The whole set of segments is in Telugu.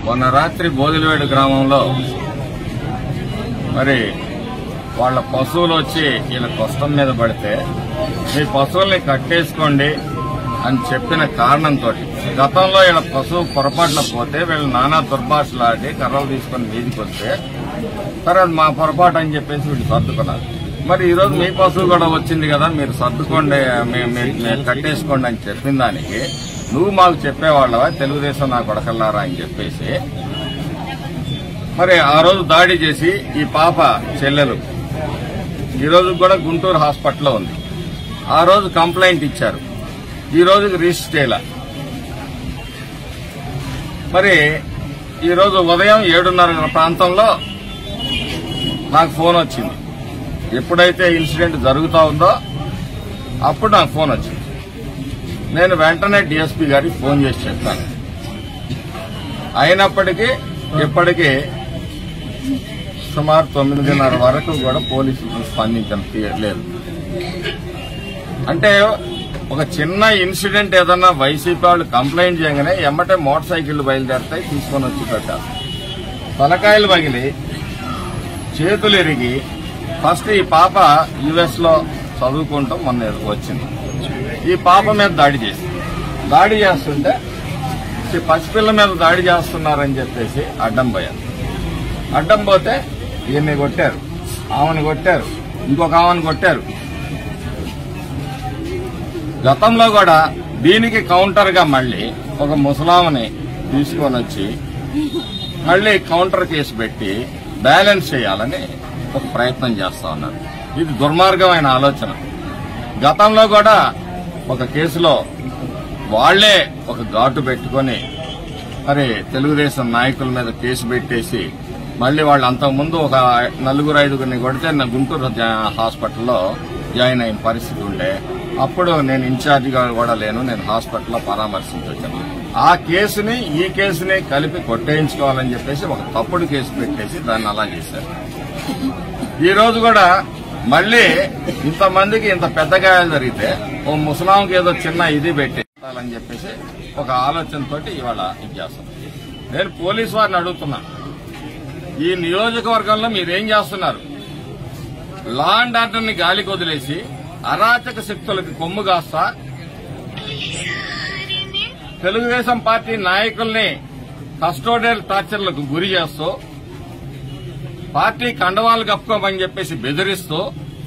మొన్న రాత్రి బోదిలివేడు గ్రామంలో మరి వాళ్ళ పశువులు వచ్చి వీళ్ళ కష్టం మీద పడితే మీ పశువుల్ని కట్టేసుకోండి అని చెప్పిన కారణంతో గతంలో వీళ్ళ పశువు పొరపాటున పోతే వీళ్ళు నానా దుర్భాషలాడి కర్రలు తీసుకుని మీదికి వస్తే సరే అది మా పొరపాటు అని చెప్పేసి వీళ్ళు సర్దుకున్నారు. మరి ఈ రోజు మీ పశువు కూడా వచ్చింది కదా, మీరు సర్దుకోండి, మేము కట్టేసుకోండి అని చెప్పిన దానికి నువ్వు మాకు చెప్పేవాళ్ళవా తెలుగుదేశం నా కొడకల్లారా అని చెప్పేసి మరి ఆ రోజు దాడి చేసి ఈ పాప చెల్లెలు ఈ రోజు కూడా గుంటూరు హాస్పిటల్లో ఉంది. ఆ రోజు కంప్లైంట్ ఇచ్చారు, ఈ రోజుకి రిజిస్టర్ చేయాల. మరి ఈ రోజు ఉదయం 7:30 ప్రాంతంలో నాకు ఫోన్ వచ్చింది. ఎప్పుడైతే ఇన్సిడెంట్ జరుగుతా ఉందో అప్పుడు నాకు ఫోన్ వచ్చింది. నేను వెంటనే డీఎస్పీ గారికి ఫోన్ చేసి చెప్పాను. అయినప్పటికీ ఇప్పటికీ సుమారు 9:30 వరకు కూడా పోలీసులు స్పందించలేదు. అంటే ఒక చిన్న ఇన్సిడెంట్ ఏదన్నా వైసీపీ వాళ్ళు కంప్లైంట్ చేయగానే ఎమ్మటే మోటార్ సైకిళ్లు బయలుదేరతాయి, తీసుకొని వచ్చి పెట్టారు. తలకాయలు పగిలి చేతులు ఇరిగి ఫస్ట్ ఈ పాప యుఎస్ లో చదువుకుంటూ మొన్న వచ్చింది. ఈ పాప మీద దాడి చేస్తుంటే పసిపిల్ల మీద దాడి చేస్తున్నారని చెప్పేసి అడ్డం పోయారు. అడ్డం పోతే ఈయన్ని కొట్టారు, ఆమెను కొట్టారు, ఇంకొక ఆమెను కొట్టారు. గతంలో కూడా దీనికి కౌంటర్ గా మళ్లీ ఒక ముసలామని తీసుకొని వచ్చి మళ్లీ కౌంటర్ కేసు పెట్టి బ్యాలెన్స్ చేయాలని ఒక ప్రయత్నం చేస్తా ఉన్నారు. ఇది దుర్మార్గమైన ఆలోచన. గతంలో కూడా ఒక కేసులో వాళ్లే ఒక ఘాటు పెట్టుకుని మరి తెలుగుదేశం నాయకుల మీద కేసు పెట్టేసి మళ్లీ వాళ్ళు అంతకుముందు ఒక 4-5 కొడితే నా గుంటూరు హాస్పిటల్లో జాయిన్ అయిన పరిస్థితి ఉంటే అప్పుడు నేను ఇన్ఛార్జిగా కూడా లేను, నేను హాస్పిటల్లో పరామర్శించి వచ్చాను. ఆ కేసుని ఈ కేసుని కలిపి కొట్టేయించుకోవాలని చెప్పేసి ఒక తప్పుడు కేసు పెట్టేసి దాన్ని అలా చేశారు. ఈ రోజు కూడా మళ్లీ ఇంతమందికి ఇంత పెద్ద గాయాలు జరిగితే ఓ ముసలాంకి ఏదో చిన్న ఇది పెట్టాలని చెప్పేసి ఒక ఆలోచనతో ఇవాళ ఇది చేస్తాం. నేను పోలీసు వారిని అడుగుతున్నా, ఈ నియోజకవర్గంలో మీరేం చేస్తున్నారు? లా అండ్ ఆర్డర్ ని గాలికి వదిలేసి అరాచక శక్తులకు కొమ్ము కాస్తా తెలుగుదేశం పార్టీ నాయకుల్ని కస్టోడియల్ టార్చర్లకు గురి చేస్తూ పార్టీ కండవాలు కప్పుకోమని చెప్పేసి బెదిరిస్తూ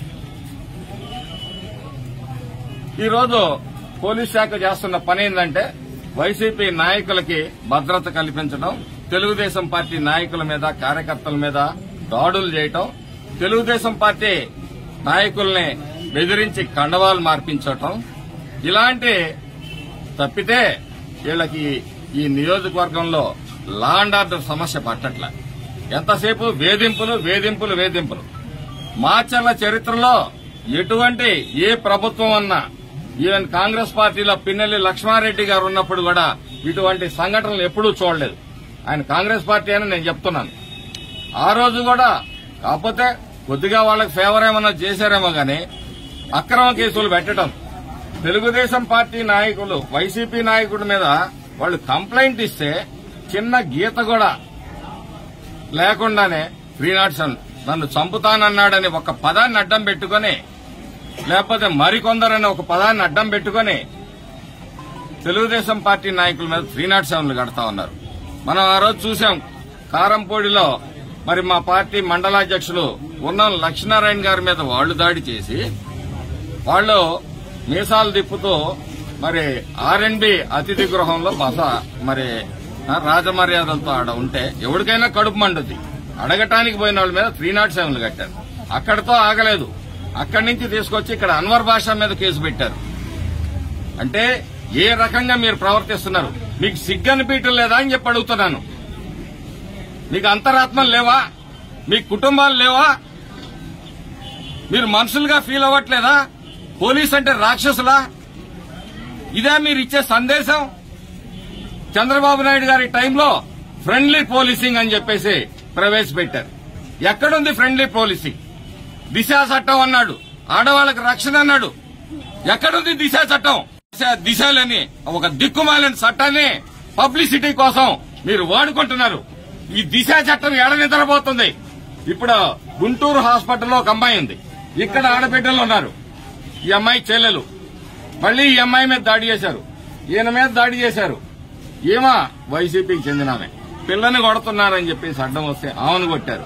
ఈరోజు పోలీస్ శాఖ చేస్తున్న పని ఏంటంటే వైసీపీ నాయకులకి భద్రత కల్పించడం, తెలుగుదేశం పార్టీ నాయకుల మీద కార్యకర్తల మీద దాడులు చేయటం, తెలుగుదేశం పార్టీ నాయకుల్ని బెదిరించి కండవాలు మార్పించటం, ఇలాంటి తప్పితే వీళ్ళకి ఈ నియోజకవర్గంలో లా అండ్ ఆర్డర్ సమస్య పట్టట్లే. ఎంతసేపు వేధింపులు. మాచర్ల చరిత్రలో ఎటువంటి ఏ ప్రభుత్వం అన్నా, ఈవెన్ కాంగ్రెస్ పార్టీలో పిన్నెల్లి లక్ష్మారెడ్డి గారు ఉన్నప్పుడు కూడా ఇటువంటి సంఘటనలు ఎప్పుడూ చూడలేదు. ఆయన కాంగ్రెస్ పార్టీ అని నేను చెప్తున్నాను. ఆ రోజు కూడా కాకపోతే కొద్దిగా వాళ్ళకి ఫేవర్ ఏమన్నా చేశారేమో గాని అక్రమ కేసులు పెట్టడం, తెలుగుదేశం పార్టీ నాయకులు వైసీపీ నాయకుడి మీద వాళ్ళు కంప్లైంట్ ఇస్తే చిన్న గీత కూడా లేకుండానే 307 నన్ను చంపుతానన్నాడని ఒక పదాన్ని అడ్డం పెట్టుకుని, లేకపోతే మరికొందరని ఒక పదాన్ని అడ్డం పెట్టుకుని తెలుగుదేశం పార్టీ నాయకుల మీద 307లు కడతా ఉన్నారు. మనం ఆ రోజు చూశాం కారంపూడిలో మరి మా పార్టీ మండలాధ్యక్షులు ఉన్నం లక్ష్మీనారాయణ గారి మీద వాళ్లు దాడి చేసి వాళ్లు మీసాలు తిప్పుతూ మరి ఆర్ఎండ్బి అతిథి గృహంలో బస మరి రాజమర్యాదలతో ఆడ ఉంటే ఎవరికైనా కడుపు మండుద్ది. అడగటానికి పోయిన వాళ్ళ మీద 307లు కట్టారు. అక్కడితో ఆగలేదు, అక్కడి నుంచి తీసుకొచ్చి ఇక్కడ అన్వర్ బాషా మీద కేసు పెట్టారు. అంటే ఏ రకంగా మీరు ప్రవర్తిస్తున్నారు? మీకు సిగ్గనిపీయటం లేదా అని చెప్పి అడుగుతున్నాను. మీకు అంతరాత్మలు లేవా? మీ కుటుంబాలు లేవా? మీరు మనుషులుగా ఫీల్ అవ్వట్లేదా? పోలీస్ అంటే రాక్షసులా? ఇదే మీరు ఇచ్చే సందేశం? చంద్రబాబు నాయుడు గారి టైంలో ఫ్రెండ్లీ పోలీసింగ్ అని చెప్పేసి ప్రవేశపెట్టారు. ఎక్కడుంది ఫ్రెండ్లీ పోలీసింగ్? దిశా చట్టం అన్నాడు, ఆడవాళ్లకు రక్షణ అన్నాడు. ఎక్కడుంది దిశా చట్టం? దిశలని ఒక దిక్కుమాలిన చట్టాన్ని పబ్లిసిటీ కోసం మీరు వాడుకుంటున్నారు. ఈ దిశ చట్టం ఏడ నిద్రపోతుంది. ఇప్పుడు గుంటూరు హాస్పిటల్లో ఒక అమ్మాయి ఉంది, ఇక్కడ ఆడబిడ్డలు ఉన్నారు, ఈ అమ్మాయి చెల్లెలు. మళ్లీ ఈ అమ్మాయి మీద దాడి చేశారు, ఈయన మీద దాడి చేశారు. ఏమా వైసీపీకి చెందిన ఆమె పిల్లని కొడుతున్నారని చెప్పేసి అడ్డం వస్తే ఆమెను కొట్టారు.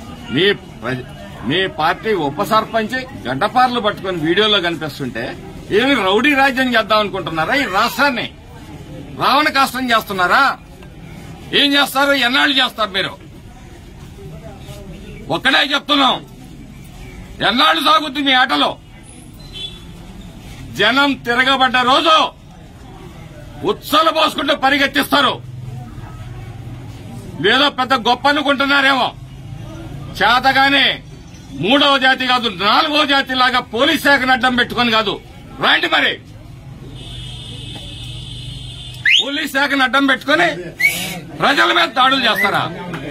మీ పార్టీ ఉప సర్పంచ్ గడ్డపార్లు పట్టుకుని వీడియోలో కనిపిస్తుంటే ఏమి రౌడీ రాజ్యం చేద్దాం అనుకుంటున్నారా? ఈ రాష్ట్రాన్ని రావణ కాష్టం చేస్తున్నారా? ఏం చేస్తారు? ఎన్నాళ్ళు చేస్తారు మీరు? ఒక్కడే చెప్తున్నాం, ఎన్నాళ్ళు సాగుతుంది మీ ఆటలో? జనం తిరగబడ్డ రోజు ఉత్సలు పోసుకుంటూ పరిగెత్తిస్తారు. లేదో పెద్ద గొప్ప అనుకుంటున్నారేమో. చేతగానే 3వ జాతి కాదు 4వ జాతి లాగా పోలీస్ శాఖను అడ్డం పెట్టుకుని కాదు, రాండి మరి. పోలీస్ శాఖను అడ్డం పెట్టుకుని ప్రజల మీద దాడులు చేస్తారా?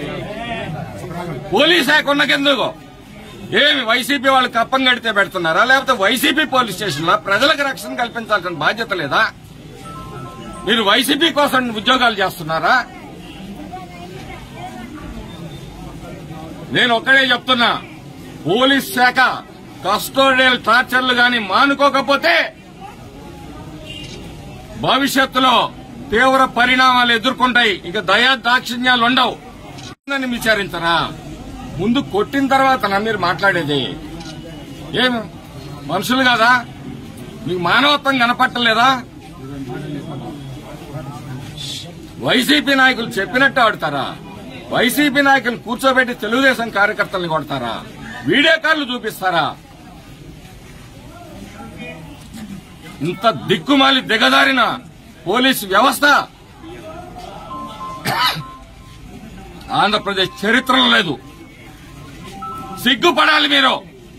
పోలీస్ శాఖ ఉన్నకెందుకు? ఏమి వైసీపీ వాళ్ళు కప్పం కడితే పెడుతున్నారా? లేకపోతే వైసీపీ పోలీస్ స్టేషన్లో ప్రజలకు రక్షణ కల్పించాల్సిన బాధ్యత లేదా? మీరు వైసీపీ కోసం ఉద్యోగాలు చేస్తున్నారా? నేను ఒక్కడే చెప్తున్నా, పోలీస్ శాఖ కస్టోడియల్ టార్చర్లు గాని మానుకోకపోతే భవిష్యత్తులో తీవ్ర పరిణామాలు ఎదుర్కొంటాయి. ఇక దయా దాక్షిణ్యాలు ఉండవు. విచారించరా? ముందు కొట్టిన తర్వాత మీరు మాట్లాడేది ఏం? మనుషులు కాదా? మీకు మానవత్వం కనపట్టలేదా? వైసీపీ నాయకులు చెప్పినట్టు ఆడుతారా? వైసీపీ నాయకులు కూర్చోబెట్టి తెలుగుదేశం కార్యకర్తల్ని కొడతారా? వీడియో కాళ్లు చూపిస్తారా? ఇంత దిక్కుమాలి దిగజారిన పోలీసు వ్యవస్థ ఆంధ్రప్రదేశ్ చరిత్రలో లేదు. సిగ్గుపడాలి మీరు.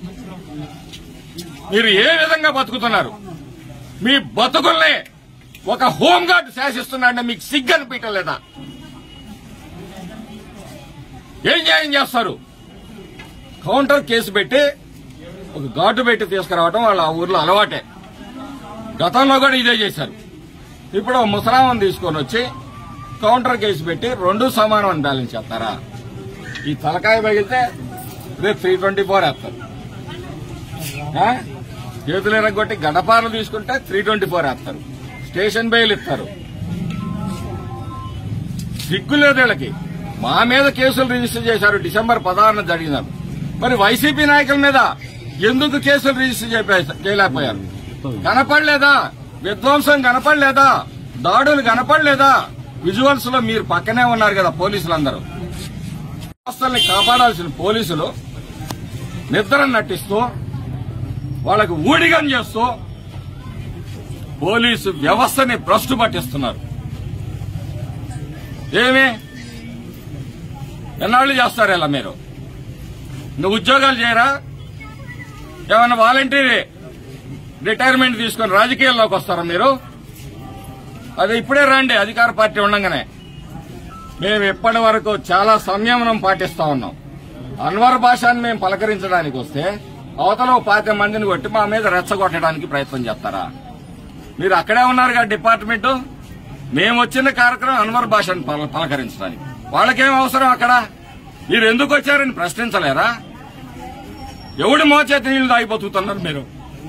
మీరు ఏ విధంగా బతుకుతున్నారు? మీ బతుకుల్ని ఒక హోంగార్డ్ శాసిస్తున్నాడంటే మీకు సిగ్గు అనిపించలేదా? ఏం చేస్తారు? కౌంటర్ కేసు పెట్టి ఒక గార్డు పెట్టి తీసుకురావడం వాళ్ళ ఊర్లో అలవాటే. గతంలో కూడా ఇదే చేశారు. ఇప్పుడు ముసలామని తీసుకొని వచ్చి కౌంటర్ కేసు పెట్టి 2 సమానం అని బ్యాలెన్స్ చేస్తారా? ఈ తలకాయ పగిలితే రేపు 324 వేస్తారు. చేతులు ఎరగొట్టి గడపాలు తీసుకుంటే 324 వేస్తారు. స్టేషన్ బెయిల్ ఇస్తారు. సిగ్గులేదు వీళ్ళకి. మా మీద కేసులు రిజిస్టర్ చేశారు డిసెంబర్ 16న జరిగినారు. మరి వైసీపీ నాయకుల మీద ఎందుకు కేసులు రిజిస్టర్ చేయలేకపోయారు? కనపడలేదా? విధ్వంసం కనపడలేదా? దాడులు కనపడలేదా? విజువల్స్ లో మీరు పక్కనే ఉన్నారు కదా పోలీసులందరూ. వ్యవస్థల్ని కాపాడాల్సిన పోలీసులు నిద్ర నటిస్తూ వాళ్ళకు ఊడిగం చేస్తూ పోలీసు వ్యవస్థని భ్రష్టు పట్టిస్తున్నారు. ఏమి ఎన్నాళ్ళు చేస్తారు ఇలా? మీరు నువ్వు ఉద్యోగాలు చేయరా? ఏమన్నా వాలంటీర్ రిటైర్మెంట్ తీసుకుని రాజకీయాల్లోకి వస్తారా మీరు? అది ఇప్పుడే రండి అధికార పార్టీ ఉండగానే. మేము ఇప్పటి వరకు చాలా సంయమనం పాటిస్తా ఉన్నాం. అన్వర్ భాషాన్ని మేము పలకరించడానికి వస్తే అవతల 25 మందిని కొట్టి మా మీద రెచ్చగొట్టడానికి ప్రయత్నం చేస్తారా? మీరు అక్కడే ఉన్నారు కదా డిపార్ట్మెంట్. మేము వచ్చిన కార్యక్రమం అన్వర్ భాషను పలకరించడానికి. వాళ్ళకేం అవసరం అక్కడ? మీరు ఎందుకు వచ్చారని ప్రశ్నించలేరా? ఎవడి మోచేతి నీళ్లు తాగిపోతున్నారు మీరు?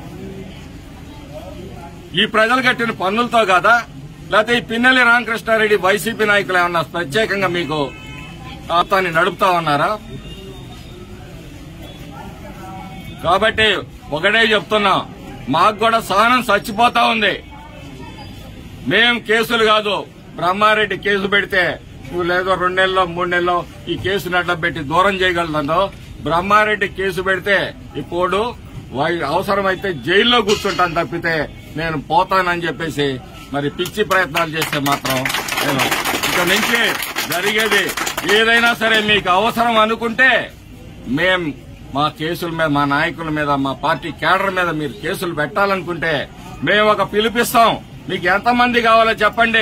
ఈ ప్రజలు కట్టిన పన్నులతో కాదా? లేకపోతే ఈ పిన్నెల్లి రామకృష్ణారెడ్డి వైసీపీ నాయకులు ఏమన్నా ప్రత్యేకంగా మీకు తాన్ని నడుపుతా ఉన్నారా? కాబట్టి ఒకటే చెప్తున్నా, మాకు కూడా సహనం చచ్చిపోతా ఉంది. మేం కేసులు కాదు, బ్రహ్మారెడ్డి కేసు పెడితే నువ్వు లేదో 2 నెలల్లో 3 నెలల్లో ఈ కేసును అడ్డం పెట్టి దూరం చేయగలదో. బ్రహ్మారెడ్డి కేసు పెడితే ఇప్పుడు అవసరమైతే జైల్లో కూర్చుంటాను తప్పితే నేను పోతానని చెప్పేసి మరి పిచ్చి ప్రయత్నాలు చేస్తే మాత్రం నేను ఇక నుంచి జరిగేది ఏదైనా సరే మీకు అవసరం అనుకుంటే మేం మా కేసుల మీద, మా నాయకుల మీద, మా పార్టీ కేడర్ మీద మీరు కేసులు పెట్టాలనుకుంటే మేము ఒక పిలిపిస్తాం. మీకు ఎంతమంది కావాలో చెప్పండి.